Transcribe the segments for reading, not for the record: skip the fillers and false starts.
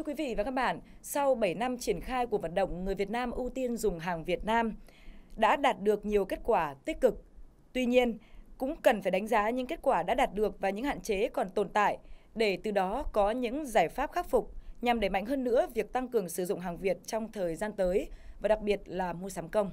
Thưa quý vị và các bạn, sau 7 năm triển khai cuộc vận động người Việt Nam ưu tiên dùng hàng Việt Nam đã đạt được nhiều kết quả tích cực. Tuy nhiên, cũng cần phải đánh giá những kết quả đã đạt được và những hạn chế còn tồn tại để từ đó có những giải pháp khắc phục nhằm đẩy mạnh hơn nữa việc tăng cường sử dụng hàng Việt trong thời gian tới và đặc biệt là mua sắm công.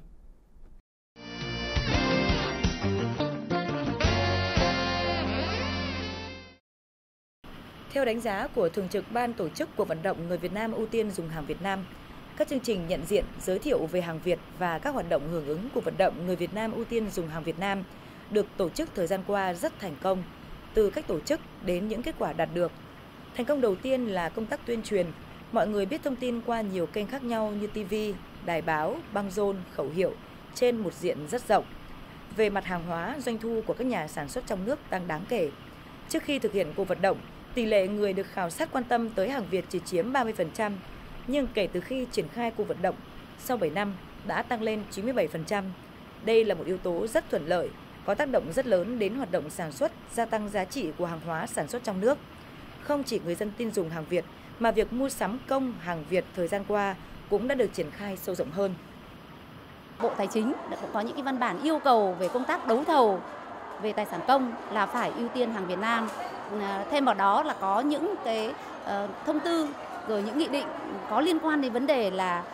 Theo đánh giá của Thường trực Ban tổ chức cuộc vận động người Việt Nam ưu tiên dùng hàng Việt Nam, các chương trình nhận diện, giới thiệu về hàng Việt và các hoạt động hưởng ứng cuộc vận động người Việt Nam ưu tiên dùng hàng Việt Nam được tổ chức thời gian qua rất thành công, từ cách tổ chức đến những kết quả đạt được. Thành công đầu tiên là công tác tuyên truyền, mọi người biết thông tin qua nhiều kênh khác nhau như TV, đài báo, băng rôn, khẩu hiệu trên một diện rất rộng. Về mặt hàng hóa, doanh thu của các nhà sản xuất trong nước tăng đáng kể. Trước khi thực hiện cuộc vận động, tỷ lệ người được khảo sát quan tâm tới hàng Việt chỉ chiếm 30%, nhưng kể từ khi triển khai cuộc vận động, sau 7 năm đã tăng lên 97%. Đây là một yếu tố rất thuận lợi, có tác động rất lớn đến hoạt động sản xuất, gia tăng giá trị của hàng hóa sản xuất trong nước. Không chỉ người dân tin dùng hàng Việt, mà việc mua sắm công hàng Việt thời gian qua cũng đã được triển khai sâu rộng hơn. Bộ Tài chính đã có những cái văn bản yêu cầu về công tác đấu thầu về tài sản công là phải ưu tiên hàng Việt Nam. Thêm vào đó là có những cái thông tư rồi những nghị định có liên quan đến vấn đề là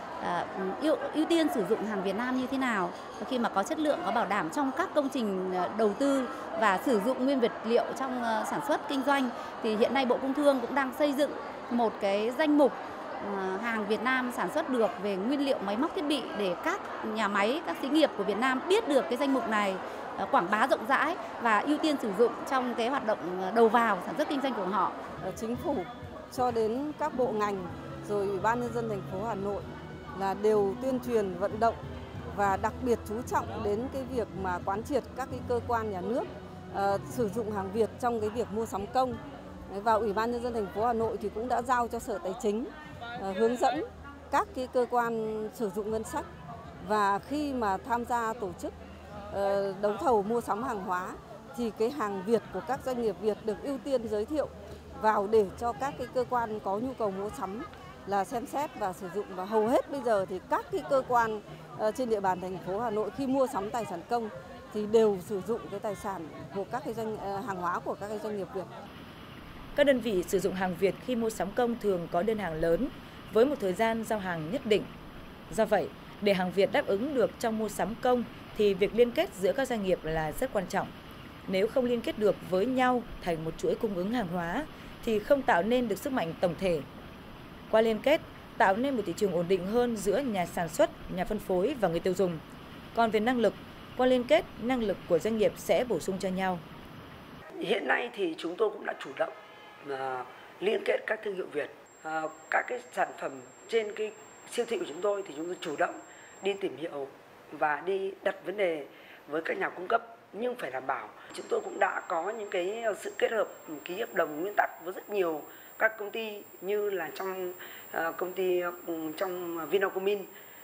ưu tiên sử dụng hàng Việt Nam như thế nào, khi mà có chất lượng, có bảo đảm trong các công trình đầu tư và sử dụng nguyên vật liệu trong sản xuất kinh doanh. Thì hiện nay Bộ Công Thương cũng đang xây dựng một cái danh mục hàng Việt Nam sản xuất được về nguyên liệu máy móc thiết bị để các nhà máy, các xí nghiệp của Việt Nam biết được cái danh mục này, quảng bá rộng rãi và ưu tiên sử dụng trong cái hoạt động đầu vào sản xuất kinh doanh của họ. Chính phủ cho đến các bộ ngành rồi Ủy ban nhân dân thành phố Hà Nội là đều tuyên truyền vận động và đặc biệt chú trọng đến cái việc mà quán triệt các cái cơ quan nhà nước sử dụng hàng Việt trong cái việc mua sắm công. Và Ủy ban nhân dân thành phố Hà Nội thì cũng đã giao cho Sở Tài chính hướng dẫn các cái cơ quan sử dụng ngân sách, và khi mà tham gia tổ chức đấu thầu mua sắm hàng hóa thì cái hàng Việt của các doanh nghiệp Việt được ưu tiên giới thiệu vào để cho các cái cơ quan có nhu cầu mua sắm là xem xét và sử dụng. Và hầu hết bây giờ thì các cái cơ quan trên địa bàn thành phố Hà Nội khi mua sắm tài sản công thì đều sử dụng cái tài sản của các cái hàng hóa của các cái doanh nghiệp Việt. Các đơn vị sử dụng hàng Việt khi mua sắm công thường có đơn hàng lớn với một thời gian giao hàng nhất định. Do vậy, để hàng Việt đáp ứng được trong mua sắm công thì việc liên kết giữa các doanh nghiệp là rất quan trọng. Nếu không liên kết được với nhau thành một chuỗi cung ứng hàng hóa thì không tạo nên được sức mạnh tổng thể. Qua liên kết, tạo nên một thị trường ổn định hơn giữa nhà sản xuất, nhà phân phối và người tiêu dùng. Còn về năng lực, qua liên kết, năng lực của doanh nghiệp sẽ bổ sung cho nhau. Hiện nay thì chúng tôi cũng đã chủ động liên kết các thương hiệu Việt. Các cái sản phẩm trên cái siêu thị của chúng tôi thì chúng tôi chủ động đi tìm hiểu và đi đặt vấn đề với các nhà cung cấp, nhưng phải đảm bảo. Chúng tôi cũng đã có những cái sự kết hợp ký hợp đồng nguyên tắc với rất nhiều các công ty, như là trong công ty trong Vinacomin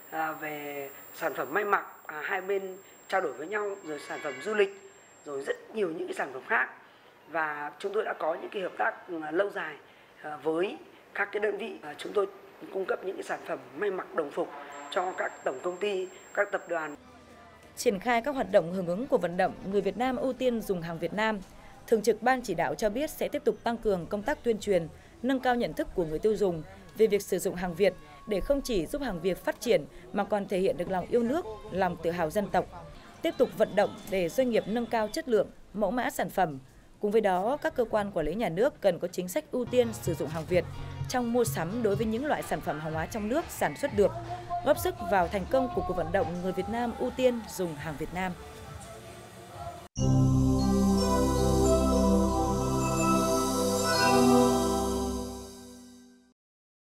về sản phẩm may mặc, hai bên trao đổi với nhau, rồi sản phẩm du lịch, rồi rất nhiều những cái sản phẩm khác. Và chúng tôi đã có những cái hợp tác lâu dài với các cái đơn vị. Chúng tôi cung cấp những cái sản phẩm may mặc đồng phục cho các tổng công ty, các tập đoàn. Triển khai các hoạt động hưởng ứng của vận động người Việt Nam ưu tiên dùng hàng Việt Nam, Thường trực Ban chỉ đạo cho biết sẽ tiếp tục tăng cường công tác tuyên truyền, nâng cao nhận thức của người tiêu dùng về việc sử dụng hàng Việt để không chỉ giúp hàng Việt phát triển mà còn thể hiện được lòng yêu nước, lòng tự hào dân tộc. Tiếp tục vận động để doanh nghiệp nâng cao chất lượng, mẫu mã sản phẩm. Cùng với đó, các cơ quan quản lý nhà nước cần có chính sách ưu tiên sử dụng hàng Việt trong mua sắm đối với những loại sản phẩm hàng hóa trong nước sản xuất được, góp sức vào thành công của cuộc vận động người Việt Nam ưu tiên dùng hàng Việt Nam.